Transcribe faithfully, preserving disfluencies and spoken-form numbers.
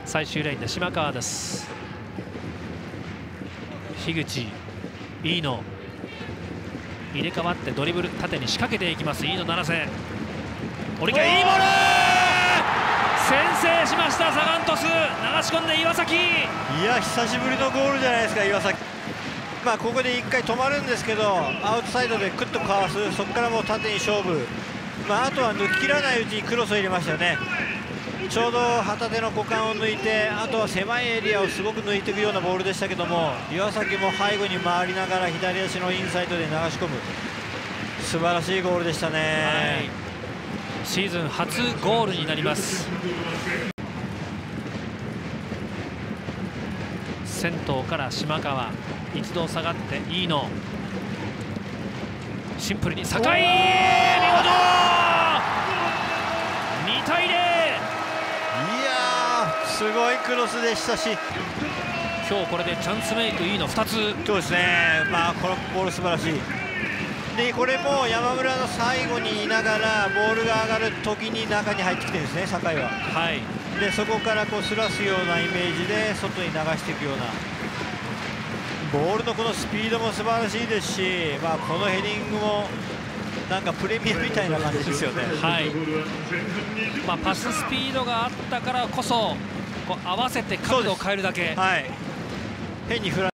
最終レーンで島川です。樋口、飯野入れ替わってドリブル縦に仕掛けていきます。飯野七瀬、折り返いいボール、先制しましたサガン鳥栖、流し込んで岩崎。いや久しぶりのゴールじゃないですか岩崎。まあここでいっかい止まるんですけど、アウトサイドでクッとかわす、そこからもう縦に勝負、まあ、あとは抜き切らないうちにクロスを入れましたよね。ちょうど旗手の股間を抜いて、あとは狭いエリアをすごく抜いていくようなボールでしたけども、岩崎も背後に回りながら左足のインサイドで流し込む素晴らしいゴールでしたね。はい、 シーズン初ゴールになります。先頭から島川、一度下がって飯野、シンプルに酒井、見事にたいゼロ。 いやーすごいクロスでしたし、 今日これでチャンスメイクいいのふたつ。 そうですね、まあこのボール素晴らしい。でこれも山村の最後にいながらボールが上がる時に中に入ってきてるんですね酒井は。はい、でそこからこうすらすようなイメージで外に流していくような、ボールのこのスピードも素晴らしいですし、まあ、このヘディングもなんかプレミアみたいな感じですよね。 はい、まあ、パススピードがあったからこそこう合わせて角度を変えるだけ。はい、 変に振ら